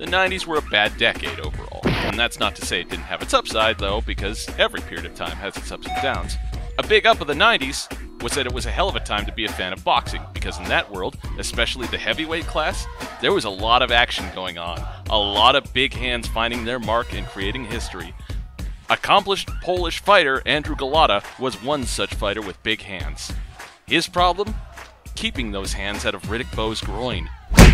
The 90s were a bad decade overall, and that's not to say it didn't have its upside, though, because every period of time has its ups and downs. A big up of the 90s was that it was a hell of a time to be a fan of boxing, because in that world, especially the heavyweight class, there was a lot of action going on, a lot of big hands finding their mark and creating history. Accomplished Polish fighter Andrew Golota was one such fighter with big hands. His problem? Keeping those hands out of Riddick Bowe's groin.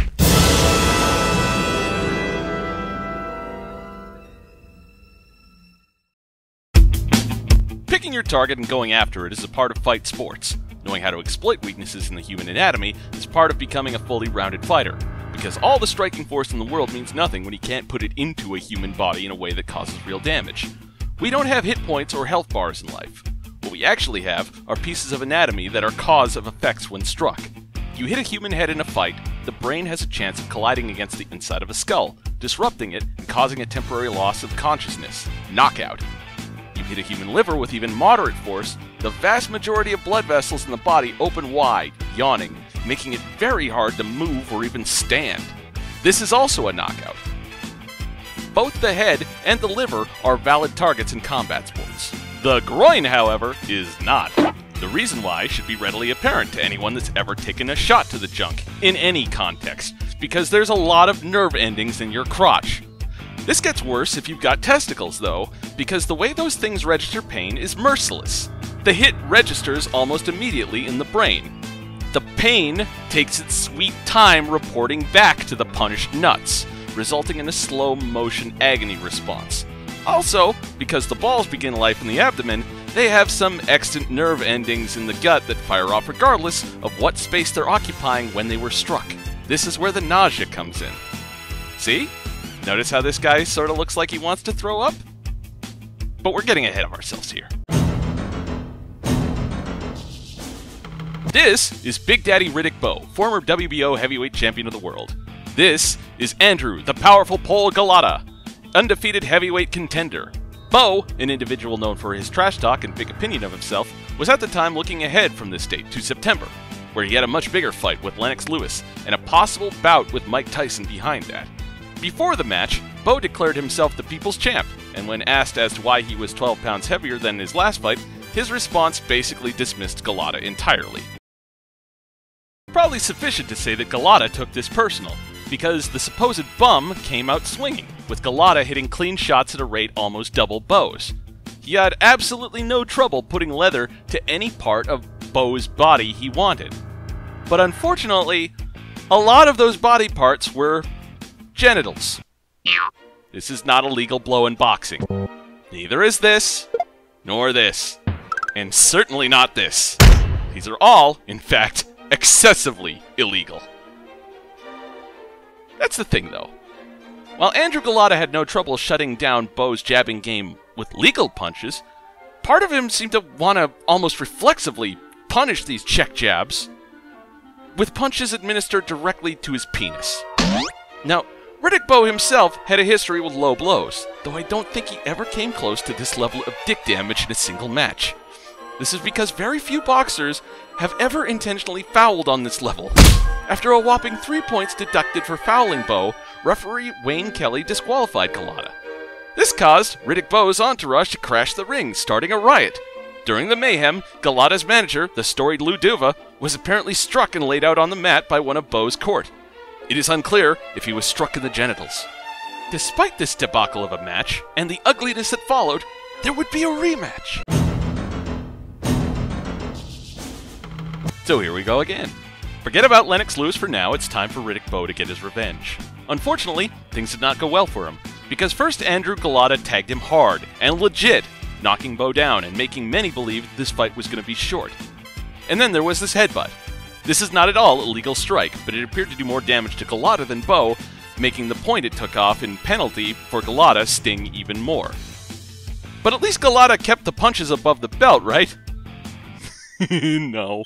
Picking your target and going after it is a part of fight sports. Knowing how to exploit weaknesses in the human anatomy is part of becoming a fully rounded fighter, because all the striking force in the world means nothing when you can't put it into a human body in a way that causes real damage. We don't have hit points or health bars in life. What we actually have are pieces of anatomy that are cause of effects when struck. You hit a human head in a fight, the brain has a chance of colliding against the inside of a skull, disrupting it and causing a temporary loss of consciousness, knockout. You hit a human liver with even moderate force, the vast majority of blood vessels in the body open wide, yawning, making it very hard to move or even stand. This is also a knockout. Both the head and the liver are valid targets in combat sports. The groin, however, is not. The reason why should be readily apparent to anyone that's ever taken a shot to the junk, in any context, because there's a lot of nerve endings in your crotch. This gets worse if you've got testicles, though, because the way those things register pain is merciless. The hit registers almost immediately in the brain. The pain takes its sweet time reporting back to the punished nuts, resulting in a slow-motion agony response. Also, because the balls begin life in the abdomen, they have some extant nerve endings in the gut that fire off regardless of what space they're occupying when they were struck. This is where the nausea comes in. See? Notice how this guy sort of looks like he wants to throw up? But we're getting ahead of ourselves here. This is Big Daddy Riddick Bowe, former WBO heavyweight champion of the world. This is Andrew, the powerful Pole Golota, undefeated heavyweight contender. Bowe, an individual known for his trash talk and big opinion of himself, was at the time looking ahead from this date to September, where he had a much bigger fight with Lennox Lewis and a possible bout with Mike Tyson behind that. Before the match, Bowe declared himself the people's champ, and when asked as to why he was 12 pounds heavier than his last fight, his response basically dismissed Golota entirely. Probably sufficient to say that Golota took this personal, because the supposed bum came out swinging, with Golota hitting clean shots at a rate almost double Bowe's. He had absolutely no trouble putting leather to any part of Bowe's body he wanted. But unfortunately, a lot of those body parts were genitals. This is not a legal blow in boxing. Neither is this, nor this, and certainly not this. These are all, in fact, excessively illegal. That's the thing, though. While Andrew Golota had no trouble shutting down Bowe's jabbing game with legal punches, part of him seemed to want to almost reflexively punish these check jabs with punches administered directly to his penis. Now, Riddick Bowe himself had a history with low blows, though I don't think he ever came close to this level of dick damage in a single match. This is because very few boxers have ever intentionally fouled on this level. After a whopping 3 points deducted for fouling Bowe, referee Wayne Kelly disqualified Golota. This caused Riddick Bowe's entourage to crash the ring, starting a riot. During the mayhem, Golota's manager, the storied Lou Duva, was apparently struck and laid out on the mat by one of Bowe's court. It is unclear if he was struck in the genitals. Despite this debacle of a match, and the ugliness that followed, there would be a rematch. So here we go again. Forget about Lennox Lewis for now, it's time for Riddick Bowe to get his revenge. Unfortunately, things did not go well for him, because first Andrew Golota tagged him hard, and legit, knocking Bowe down and making many believe this fight was going to be short. And then there was this headbutt. This is not at all a legal strike, but it appeared to do more damage to Golota than Bowe, making the point it took off in penalty for Golota sting even more. But at least Golota kept the punches above the belt, right? No.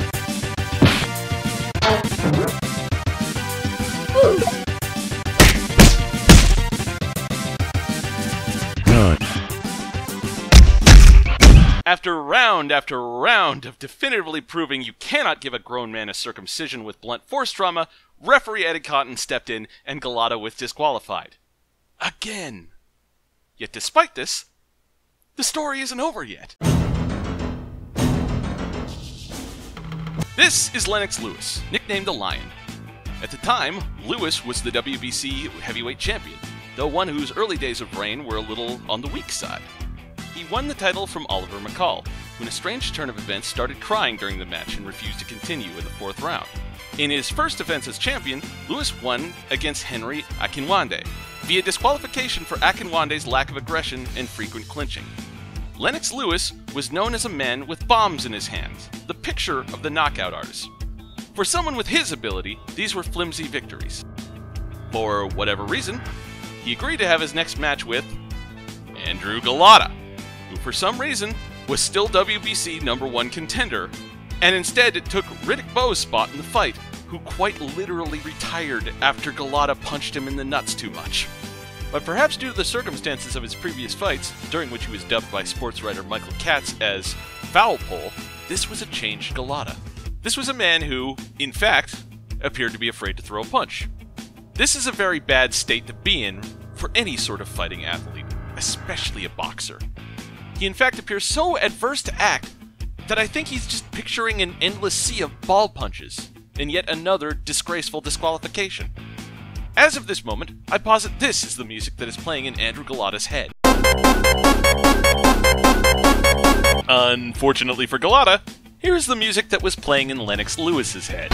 After round of definitively proving you cannot give a grown man a circumcision with blunt force trauma, referee Eddie Cotton stepped in and Golota was disqualified. again. Yet despite this, the story isn't over yet. This is Lennox Lewis, nicknamed the Lion. At the time, Lewis was the WBC heavyweight champion, though one whose early days of reign were a little on the weak side. He won the title from Oliver McCall, who in a strange turn of events started crying during the match and refused to continue in the 4th round. In his first defense as champion, Lewis won against Henry Akinwande, via disqualification for Akinwande's lack of aggression and frequent clinching. Lennox Lewis was known as a man with bombs in his hands, the picture of the knockout artist. For someone with his ability, these were flimsy victories. For whatever reason, he agreed to have his next match with Andrew Golota, who for some reason was still WBC #1 contender, and instead took Riddick Bowe's spot in the fight, who quite literally retired after Golota punched him in the nuts too much. But perhaps due to the circumstances of his previous fights, during which he was dubbed by sports writer Michael Katz as Foul Pole, this was a changed Golota. This was a man who, in fact, appeared to be afraid to throw a punch. This is a very bad state to be in for any sort of fighting athlete, especially a boxer. He in fact appears so adverse to act that I think he's just picturing an endless sea of ball punches, and yet another disgraceful disqualification. As of this moment, I posit this is the music that is playing in Andrew Golota's head. Unfortunately for Golota, here's the music that was playing in Lennox Lewis's head.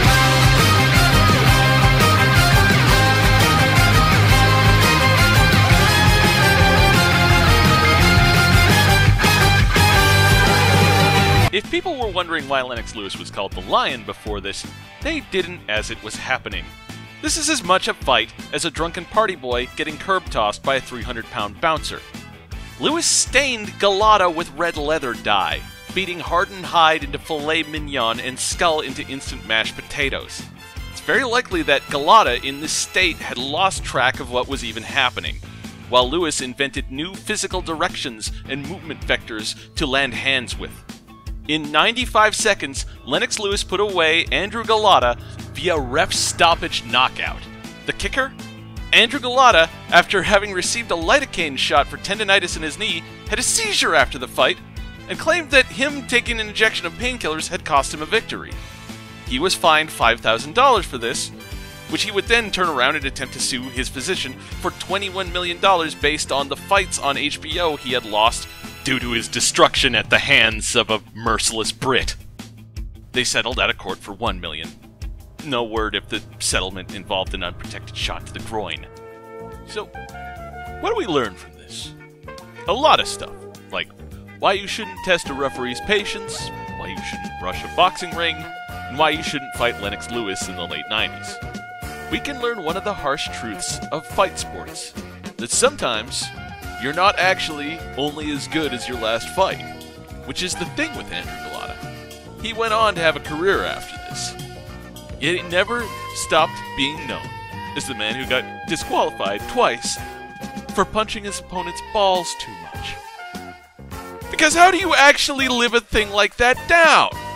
If people were wondering why Lennox Lewis was called the Lion before this, they didn't as it was happening. This is as much a fight as a drunken party boy getting curb-tossed by a 300-pound bouncer. Lewis stained Golota with red leather dye, beating hardened hide into filet mignon and skull into instant mashed potatoes. It's very likely that Golota in this state had lost track of what was even happening, while Lewis invented new physical directions and movement vectors to land hands with. In 95 seconds, Lennox Lewis put away Andrew Golota via ref stoppage knockout. The kicker? Andrew Golota, after having received a lidocaine shot for tendinitis in his knee, had a seizure after the fight, and claimed that him taking an injection of painkillers had cost him a victory. He was fined $5,000 for this, which he would then turn around and attempt to sue his physician for $21 million based on the fights on HBO he had lost due to his destruction at the hands of a merciless Brit. They settled out of court for $1 million. No word if the settlement involved an unprotected shot to the groin. So, what do we learn from this? A lot of stuff, like why you shouldn't test a referee's patience, why you shouldn't rush a boxing ring, and why you shouldn't fight Lennox Lewis in the late 90s. We can learn one of the harsh truths of fight sports, that sometimes you're not actually only as good as your last fight, which is the thing with Andrew Golota. He went on to have a career after this, yet he never stopped being known as the man who got disqualified twice for punching his opponent's balls too much. Because how do you actually live a thing like that down?